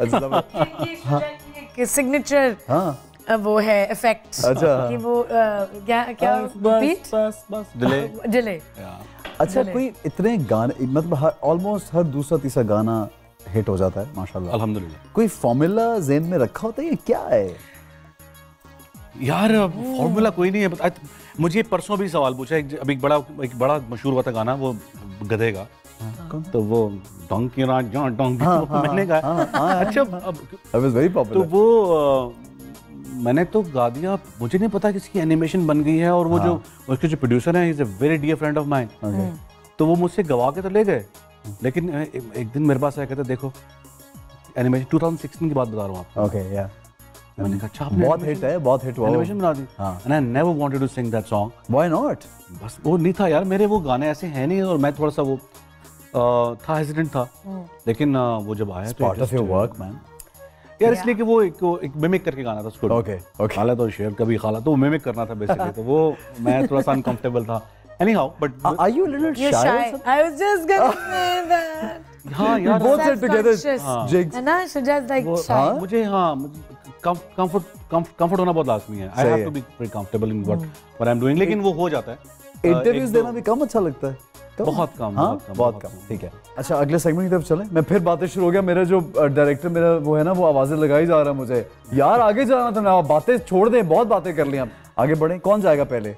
कि सिग्नेचर वो है इफेक्ट. अच्छा. कि वो क्या बस डिले. अच्छा, कोई इतने गाने मतलब ऑलमोस्ट हर दूसरा तीसरा गाना हिट हो जाता है माशाल्लाह, अल्हम्दुलिल्लाह. कोई फॉर्मूला ज़हन में रखा होता है, ये क्या है यार? फॉर्मूला कोई नहीं है. मुझे परसों भी सवाल पूछा. अभी एक बड़ा मशहूर हुआ था गाना, वो गधे का. तो वो डोंकी मैंने कहा अच्छा, तो वो मैंने तो गा दिया. मुझे नहीं पता किसकी एनिमेशन बन गई है, और वो जो उसके जो प्रोड्यूसर हैं, is a very dear friend of mine. तो वो मुझसे गवा के तो ले गए, लेकिन एक दिन मेरे पास आया, कहते देखो एनिमेशन 2016 की बात बता रहा हूँ आपको. मैंने कहा अच्छा आपने बहुत हिट है, बहुत हिट हुआ एनिमेशन बना दी। And I never wanted to sing that song. Why not? बस वो नहीं था यार, मेरे वो गाने ऐसे हैं नहीं और मैं थोड़ा सा वो था, हेजिटेंट था। लेकिन वो जब आया तो part of your work man यार, इसलिए कि वो एक मिमिक करके गाना था उसको। Okay okay. खाला तो शेर कभी खाला, तो वो मिमिक करना था बेसिकली। तो वो मैं थोड़ा सा अनकंफर्टेबल था। Anyhow, but are you a little shy? You're shy. I was just gonna say that. हाँ यार, both sit together. Jigs. है ना, Shuja's like shy. मुझे comfort होना बहुत लाजमी है। I have to be very comfortable in what I'm doing. लेकिन वो हो जाता है। इंटरव्यूज देना भी कम अच्छा लगता है। बहुत कम, बहुत कम। ठीक है, अच्छा अगले सेगमेंट की तरफ चलें। मैं फिर बातें शुरू हो गया। मेरा जो डायरेक्टर मेरा वो है ना, वो आवाजें लगाई जा रहा है मुझे। यार आगे जाना था ना, बातें छोड़ दें, बहुत बातें कर ली हम। आगे बढ़ें, कौन जाएगा पहले?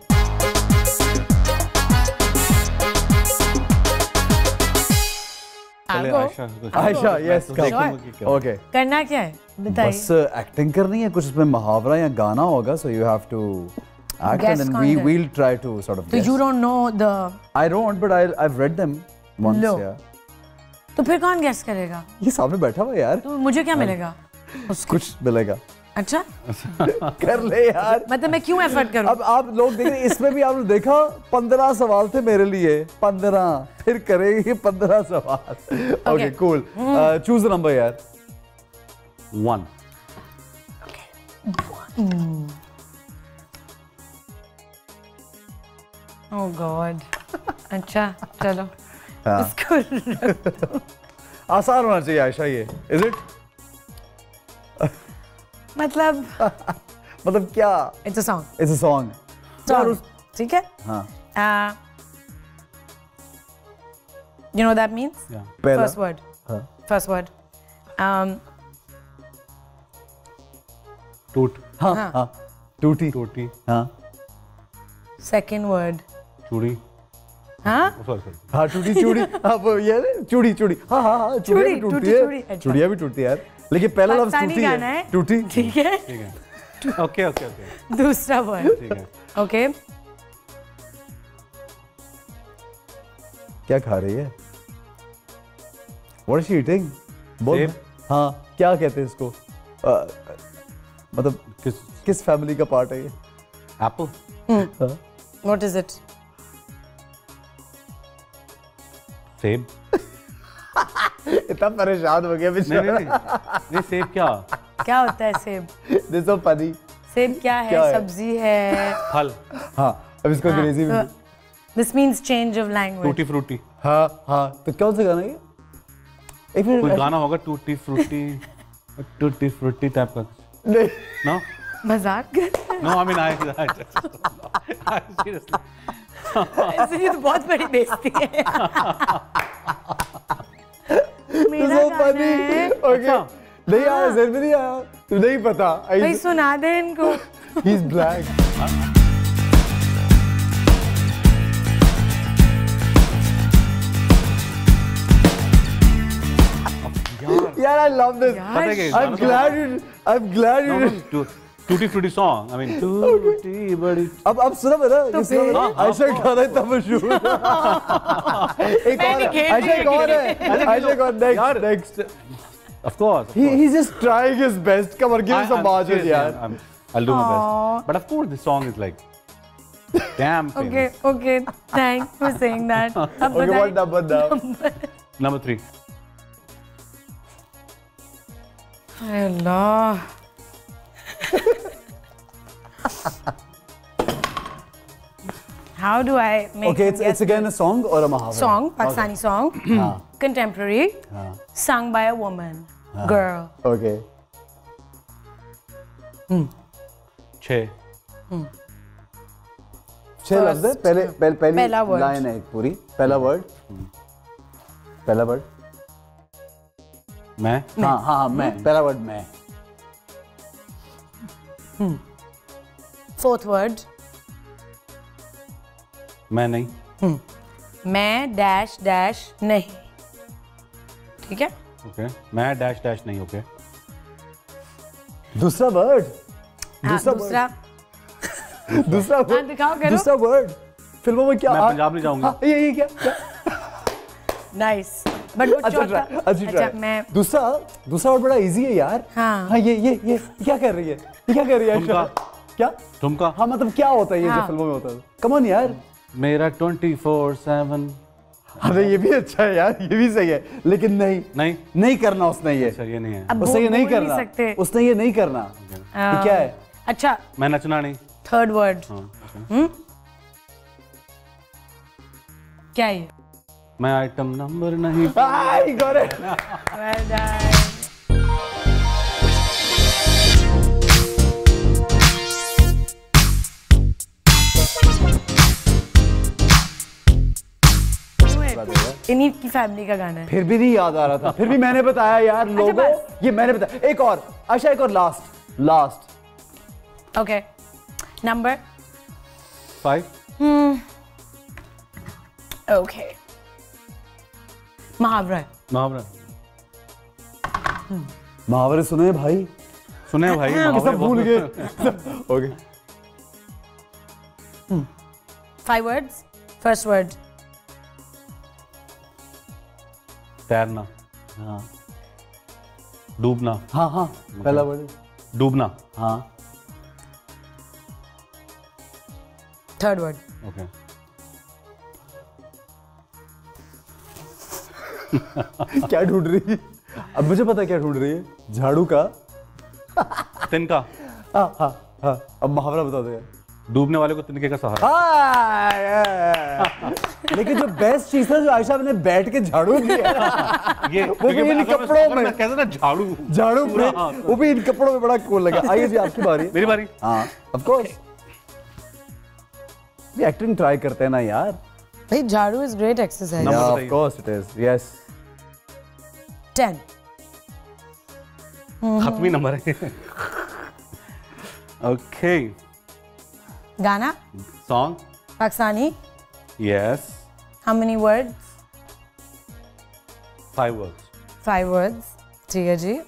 Ayesha, yes, okay. करना क्या है बताइए? बस एक्टिंग करनी है, कुछ उसमें मुहावरा या गाना होगा, so you have to act and then we'll try to sort of guess. So you don't know the... I don't, but I've read them once, yeah. तो फिर कौन गेस करेगा? ये सामने बैठा हुआ यार। तो मुझे क्या मिलेगा? कुछ मिलेगा। अच्छा कर ले यार। मतलब मैं क्यों एफर्ट करूं? अब आप लोग देख रहे हैं, इसमें भी आपने देखा 15 सवाल थे मेरे लिए, 15 फिर करेंगे 15 सवाल। ओके कूल, चूज नंबर यार। 1। Oh god. अच्छा चलो, इसको आसान होना चाहिए आयशा, ये इज इट? मतलब क्या? It's a song. It's a song. ठीक है? हाँ। You know what that means? Yeah. First word. हाँ. First word. टूट। हाँ हाँ। टूटी। टूटी। हाँ। Second word. चूड़ी। हाँ? हाँ टूटी चूड़ी। हाँ वो ये चूड़ी चूड़ी। हाँ हाँ हाँ चूड़ी भी टूटती है। चूड़ियाँ भी टूटती है यार। लेकिन पहला लफ्ज़ टूटी है। टूटी। ठीक है? ठीक है। Okay okay okay. दूसरा वर्ड। ठीक है। ओके। क्या खा रही है? What is she eating? बोल। हाँ क्या कहते हैं इसको? मतलब किस फैमिली का पार्ट है ये? एप्पल। What is it? सेब। इतना परेशान हो गया बेचारा। नहीं सेब क्या होता है सेब? This so funny. सेब क्या है? सब्जी है? फल। हाँ अब इसको अंग्रेजी में। This means change of language. Tutti frutti. हाँ हाँ तो कौन सा गाना है ये? एक मिनट। कोई गाना होगा टूटी फ्रूटी टाइप का। नहीं। No? मजाक कर? No, I mean I seriously. ऐसे ही तो बहुत बड़ी बेइज्जती है। मेरा गाना है। ओके। नहीं आया, ज़हन में नहीं आया। तू नहीं पता। भाई सुना दे इनको। He's black. यार I love this. I'm glad you. Tutti frutti song. I mean टूटी बड़ी। अब सुना मेरा, ये सुना मेरा। आयशा का गाना इतना मशहूर। एक और है। आयशा कौन है? आयशा कौन? Next. Of course. He's just trying his best. Come on, give him some margin, यार. I'll do my best. But of course, this song is like damn famous. Okay. Thanks for saying that. Okay, what number now? Number 3. Allah. How do I make? Okay, it's again a song or a muhavara? Song, Pakistani song, contemporary, sung by a woman, girl. Okay. 6 लफ्ज़ है। पहली पहला word. Line है एक पूरी। पहला word. मैं। हाँ मैं। पहला वर्ड मैं। Fourth word. मैं नहीं। मैं डैश डैश नहीं। ठीक है? ओके। मैं डैश डैश नहीं। ओके। दूसरा वर्ड। दूसरा दिखाओ करो। दूसरा वर्ड फिल्मों में क्या? मैं पंजाब नहीं जाऊंगा। नाइस। बट वो अच्छा चौथा try, अच्छा अच्छा try. मैं दूसरा और बड़ा इजी है यार. हाँ ये क्या कर रही है? ये क्या कर रही है आयशा? क्या? ठुमका. हाँ मतलब क्या होता है ये जो हाँ. फिल्मों में होता है? कम ऑन यार. मेरा 24/7. अरे ये भी अच्छा है यार, ये भी सही है, लेकिन नहीं करना उसने ये. अच्छा ये नहीं है. अब उसने ये नहीं बोल करना. सकते. उसने ये नहीं करना. ये क्या है? अच्छा मैं नचना नहीं. थर्ड वर्ड हाँ, okay. क्या है ये? मैं आइटम नंबर नहीं. I got it. Well done. इन्हीं की फैमिली का गाना है. फिर भी नहीं याद आ रहा था. फिर भी मैंने बताया यार लोगों. ये मैंने बताया. एक और आशा, एक और लास्ट. Okay number 5. ओके मुहावरा है. मुहावरा मुहावरे सुने भाई. सुने हैं भाई. ये मुहावरे सब भूल बहुत- गए. Okay 5 words. First word. तैरना. हाँ डूबना. हाँ पहला वर्ड. डूबना. हाँ Third word. ओके. क्या ढूंढ रही है? अब मुझे पता है क्या ढूंढ रही है. झाड़ू का. तिनका. हाँ अब मुहावरा बता दो यार. डूबने वाले को तिनके का सहारा. लेकिन जो बेस्ट चीज था जो आयशा ने बैठ के झाड़ू किया, ये वो भी इन कपड़ों में. कैसे ना झाड़ू. झाड़ू में वो भी इन कपड़ों में बड़ा कूल लगा. आइए जी आपकी बारी. मेरी बारी. हाँ ऑफ कोर्स. ये एक्टिंग ट्राई करते हैं ना यार. भाई झाड़ू is great exercise. Number of बताइए. Course it is. यस 10. खत्मी नंबर है. ओके. गाना song. Pakistani. Yes. How many words? 5 words. 5 words. ठीक है जी.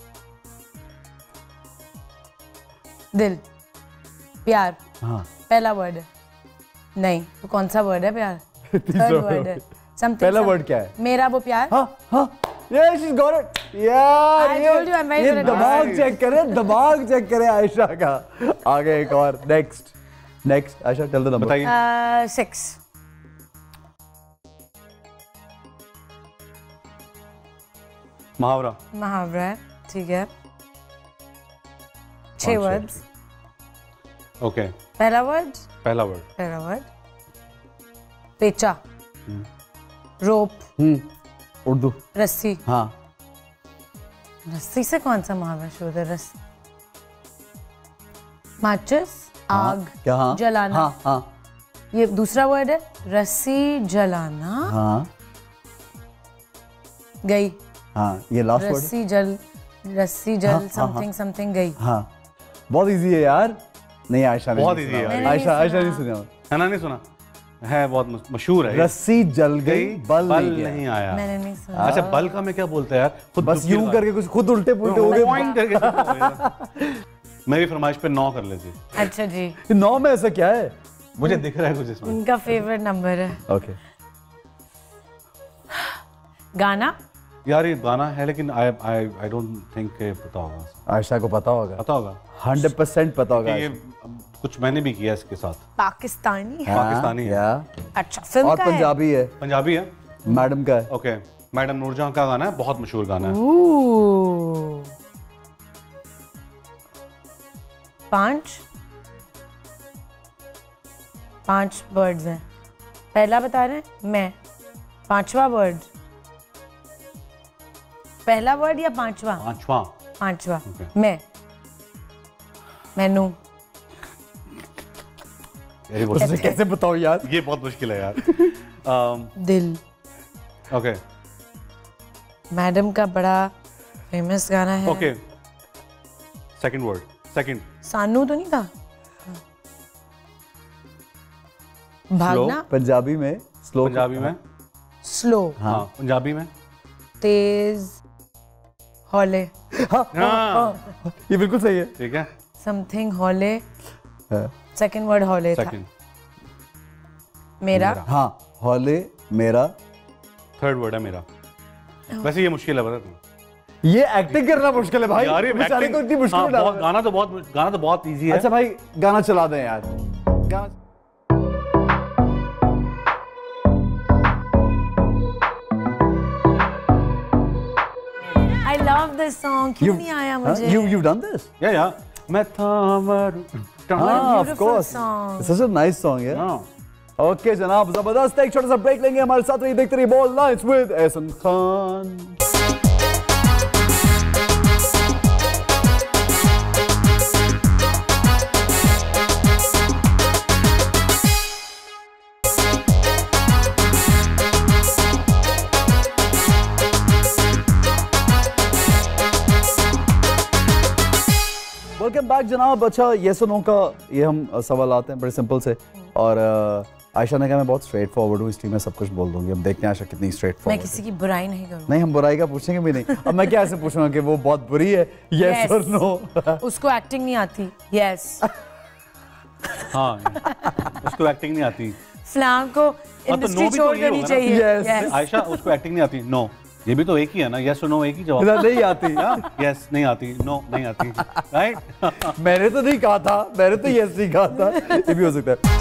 दिल. प्यार. हाँ पहला वर्ड है. नहीं तो कौन सा वर्ड है प्यार? थर्ड वर्ड है. पहला वर्ड क्या है? मेरा वो प्यार. हाँ yes she's got it. यार I told you I'm very ये good at दिमाग this. चेक करे आयशा का. आगे एक और. Next Ayesha tell the number. बताइए. 6. मुहावरा. मुहावरा है. ठीक है. 6 वर्ड्स. ओके. पहला वर्ड. पहला वर्ड. पहला वर्ड. पेचा. रोप. उर्दू. रस्सी. हाँ रस्सी से कौन सा मुहावरा शुरू होता है? रस्सी. माचिस. आग. क्या? हाँ जलाना. हाँ ये दूसरा वर्ड है. रस्सी जलाना. हाँ गई. हाँ ये लास्ट वर्ड. रस्सी जल समथिंग समथिंग गई. हाँ बहुत इजी है यार. नहीं आयशा ने बहुत नहीं easy है सुना. यार. आयशा मैंने नहीं नहीं सुना. है ना. नहीं सुना है. बहुत मशहूर है. रस्सी जल गई बल नहीं आया. मैंने नहीं सुना. अच्छा बल का मैं क्या बोलता है यार. खुद बस यूं करके कुछ खुद उल्टे पुल्टे हो गए. पॉइंट करके. मेरी फरमाइश पे 9 कर लेती. अच्छा जी. 9 में ऐसा क्या है? मुझे दिख रहा है कुछ इसमें. उनका फेवरेट नंबर है. ओके गाना. यार ये गाना है लेकिन आई डोंट थिंक पता होगा. आयशा को पता होगा. पता होगा. 100% पता होगा. ये कुछ मैंने भी किया इसके साथ. पाकिस्तानी है. पाकिस्तानी है. या अच्छा फिल्म और का है. पंजाबी है. पंजाबी है. मैडम का है. ओके. मैडम नूरजहां का गाना है. बहुत मशहूर गाना है. Ooh. 5 वर्ड्स हैं. पहला बता रहे हैं मैं. 5वां वर्ड. पहला वर्ड या 5वां? 5वां. Okay. मैनू. ये बहुत उसे कैसे बताओ यार. ये बहुत मुश्किल है यार. दिल. ओके. मैडम का बड़ा फेमस गाना है. ओके. Second word. सेकंड. सानू तो नहीं था. भागना. पंजाबी में स्लो. पंजाबी में स्लो. हाँ. पंजाबी में तेज. हौले. हाँ. ये बिल्कुल सही है. ठीक है. समथिंग हौले. हाँ. सेकंड वर्ड हौले था. सेकंड. मेरा. हाँ हौले मेरा. थर्ड वर्ड है मेरा. वैसे ये मुश्किल है पता ये एक्टिंग करना मुश्किल है भाई यार ये बेचारे को इतनी मुश्किल हाँ, डाला। गाना तो बहुत इजी है। अच्छा भाई गाना चला दें यार गाना I love this song. क्यों नहीं आया मुझे? You've done this? या मैं थामर हाँ, of beautiful course. song. It's such a nice song, yeah. हाँ। ओके जनाब, जबरदस्त। एक छोटा सा ब्रेक लेंगे, हमारे साथ रहिए, देखते रहिए Bol nights with Ahsan Khan. Welcome back जनाब। अच्छा ये सुनो का ये हम सवाल आते हैं बड़े सिंपल से, और आयशा ने कहा मैं बहुत स्ट्रेट फॉरवर्ड हूँ इसलिए मैं सब कुछ बोल दूंगी। अब देखते हैं आयशा कितनी स्ट्रेट फॉरवर्ड। मैं किसी की बुराई नहीं करूँगी। नहीं, हम बुराई का पूछेंगे भी नहीं। अब मैं क्या ऐसे पूछूंगा कि वो बहुत बुरी है, यस और नो? उसको एक्टिंग नहीं आती, यस। हाँ उसको एक्टिंग नहीं आती। फ्लाम को इंडस्ट्री छोड़ देनी चाहिए। Yes. आयशा उसको एक्टिंग नहीं आती, नो। ये भी तो एक ही है ना, यस और नो एक ही जवाब। नहीं आती। यस नहीं आती, नो नहीं आती, राइट? मैंने तो नहीं कहा था, मैंने तो यस नहीं कहा था। ये भी हो सकता है।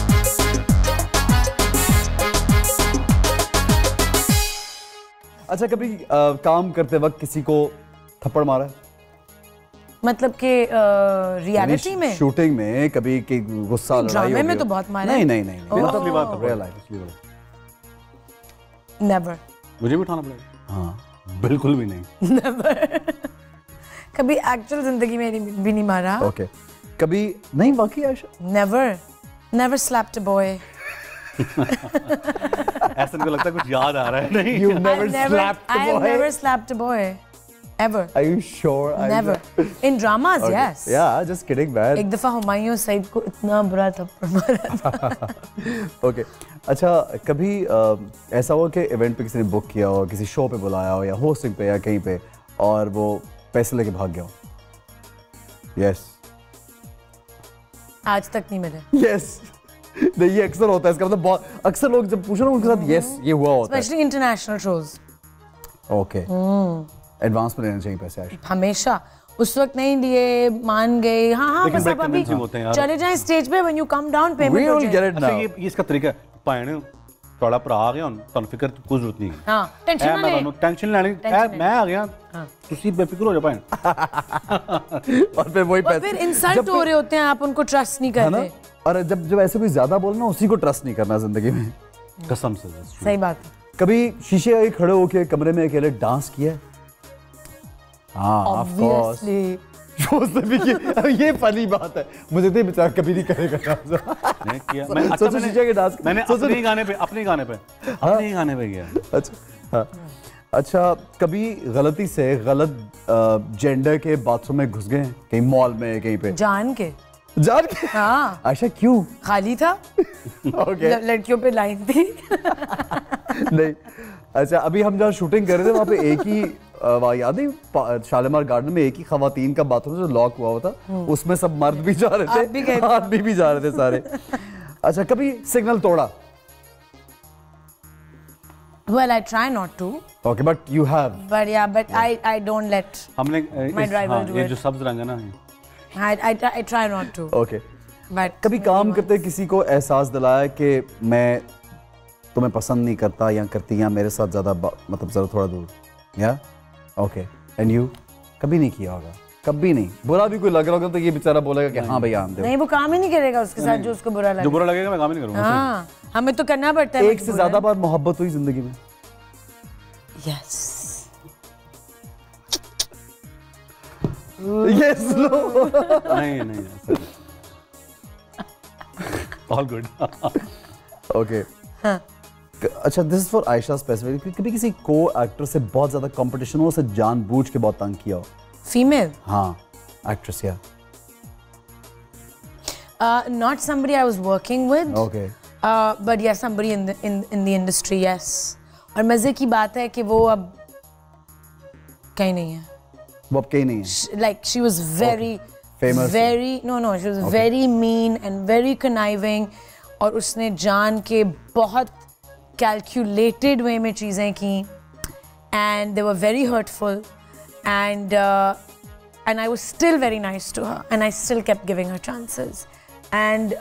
अच्छा कभी काम करते वक्त किसी को थप्पड़ मारा है? मतलब कि रियलिटी में, शूटिंग में कभी कि गुस्सा लड़ाई ड्रामे हो में गई तो हो? बहुत मारा नहीं है। नहीं नहीं असली बात है, real life। असली बात। नेवर। मुझे भी उठाना पड़ेगा? हाँ बिल्कुल भी नहीं। नेवर। कभी एक्चुअल जिंदगी में भी नहीं मारा। ओके कभी नहीं वाकई Ayesha? Never, never slapped a boy. ऐसा को लगता है कुछ याद आ रहा है। नहीं You've never slapped a I have boy? never slapped a boy. Ever. Are you sure? Never. In dramas, Okay. yes. Yeah, just kidding, man. एक दफा हुमायूं सईद को इतना बुरा थप्पड़ मारा था। ओके अच्छा कभी ऐसा हुआ कि इवेंट पे किसी ने बुक किया हो, किसी शो पे बुलाया हो या होस्टिंग पे या कहीं पे, और वो पैसे लेके भाग गया हो? यस। आज तक नहीं मिले। यस। नहीं ये अक्सर होता है, इसका मतलब बहुत अक्सर लोग जब पूछो ना उनके साथ यस ये हुआ होता है। Especially international shows. Okay advance में लेना चाहिए पैसे आयशा। हमेशा उस वक्त नहीं लिए, मान गए, हाँ हाँ लेकिन बस बड़े अब अभी convincing होते हैं यार। चले जाएं स्टेज पे, when you come down We payment हो will जाए। get it अच्छा now. ये इसका तरीका है, भाई थोड़ा भरा आ गया, ਤੁਹਾਨੂੰ ਫਿਕਰ ਕੋਈ ਜ਼ਰੂਰਤ ਨਹੀਂ ਹੈ। हाँ टेंशन ना ले। ਤੁਹਾਨੂੰ ਟੈਨਸ਼ਨ ਲੈਣੀ, ਮੈਂ ਆ ਗਿਆ, ਤੁਸੀਂ ਬੇਫਿਕਰ ਹੋ ਜਾਓ ਭਾਈ। और फिर वही और पैसे फिर इंसल्ट हो रहे होते हैं, आप उनको ट्रस्ट नहीं है ना। करते। और जब ऐसे कोई ज्यादा बोले ना उसी को ट्रस्ट नहीं करना जिंदगी में। कसम से सही बात है। कभी शीशे आगे खड़े होके कमरे में अकेले डांस किया है? हाँ ऑफ कोर्स। Obviously. भी किया। ये फनी बात है, मुझे तो बेचारा कभी नहीं करेगा डांस। नहीं किया मैं। अच्छा सोचो शीशे के डांस मैंने सोचो अपने गाने पे अपने गाने पे गया। अच्छा हाँ अच्छा कभी गलती से गलत जेंडर के बाथरूम में घुस गए हैं कहीं मॉल में कहीं पे? जान के। जान के? हाँ आयशा क्यों? खाली था। ओके लड़कियों पे लाइन थी। नहीं अच्छा अभी हम जहाँ शूटिंग कर रहे थे वहाँ पे एक ही वहाँ याद है शालीमार गार्डन में एक ही खवातीन का बाथरूम जो लॉक हुआ था, उसमें सब मर्द भी जा रहे थे, आदमी भी जा रहे थे सारे। अच्छा कभी सिग्नल तोड़ा? Well, I try not to. Okay, but you have. But yeah, but I don't let हमने my driver do ये it. जो सब्ज रंग है ना, I try not to. Okay. But कभी काम करते किसी को एहसास दिलाया कि मैं तुम्हें पसंद नहीं करता या करती या मेरे साथ ज़्यादा मतलब ज़रा थोड़ा दूर, या? Okay and you? कभी नहीं किया होगा, कभी नहीं। बुरा भी कोई लग रहा होगा तो ये बेचारा बोलेगा कि हाँ भैया आम दो। नहीं वो काम ही नहीं करेगा उसके साथ जो उसको बुरा जो लगे। बुरा लगेगा मैं काम ही नहीं करूँगा। हाँ हमें तो करना पड़ता है। एक से ज़्यादा बार मोहब्बत हुई जिंदगी में? Yes. Yes, no. नहीं ऑल गुड। ओके अच्छा this is for Ayesha specifically. कभी किसी को एक्टर से बहुत ज्यादा कंपटीशन हो, उसे जानबूझ के बहुत तंग किया हो? Female. हाँ एक्ट्रेस या? Not somebody I was working with. Okay. But yeah, somebody in the industry, yes. और मजे की बात है कि वो अब कहीं नहीं है। वो अब कहीं नहीं है? Like she was very famous. No, she was very mean and very conniving. और उसने जान के बहुत calculated way में चीजें की and they were very hurtful, and I was still very nice to her, and I still kept giving her chances, and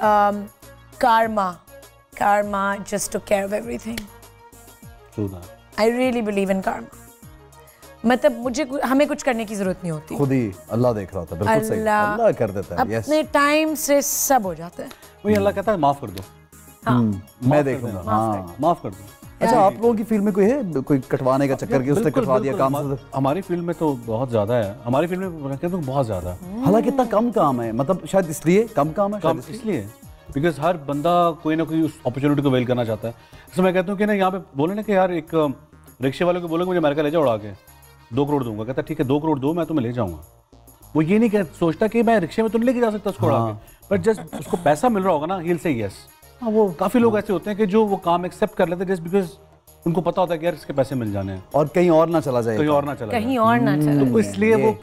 karma just took care of everything. True that. I really believe in karma. मतलब हमें कुछ करने की जरूरत नहीं होती, खुद ही अल्लाह देख रहा था। बिल्कुल सही, अल्लाह कर देता है। अपने टाइम से सब हो जाता है। वही अल्लाह कहता है माफ कर दो। हाँ, मैं देखूंगा। हाँ, माफ कर दो। अच्छा, आप लोगों की फील्ड में कोई है कोई कटवाने का चक्कर, कि उसने कटवा दिया काम से? हमारी फील्ड में तो बहुत ज्यादा है, हमारी फील्ड में कहते हैं बहुत ज्यादा। हालांकि इतना कम काम है, मतलब शायद इसलिए कम काम है, कम इसलिए बिकॉज हर बंदा कोई ना कोई उस अपॉर्चुनिटी को वेल करना चाहता है। तो मैं कहता हूँ कि ना यहाँ पे बोले ना कि यार एक रिक्शे वाले को बोले मुझे अमेरिका ले जाओ उड़ा के, 2 करोड़ दूंगा। कहता ठीक है 2 करोड़ दो, मैं तुम्हें ले जाऊंगा। वो ये नहीं सोचता कि मैं रिक्शे में तो नहीं लेके जा सकता उसको उड़ा के, बट जस्ट उसको पैसा मिल रहा होगा ना, ही विल से यस। वो काफी लोग ऐसे होते हैं कि जो वो काम एक्सेप्ट कर लेते हैं जस्ट बिकॉज उनको पता होता है कि यार इसके पैसे मिल जाने हैं, और कहीं और ना चला जाए, कहीं और ना चला तो इसलिए वो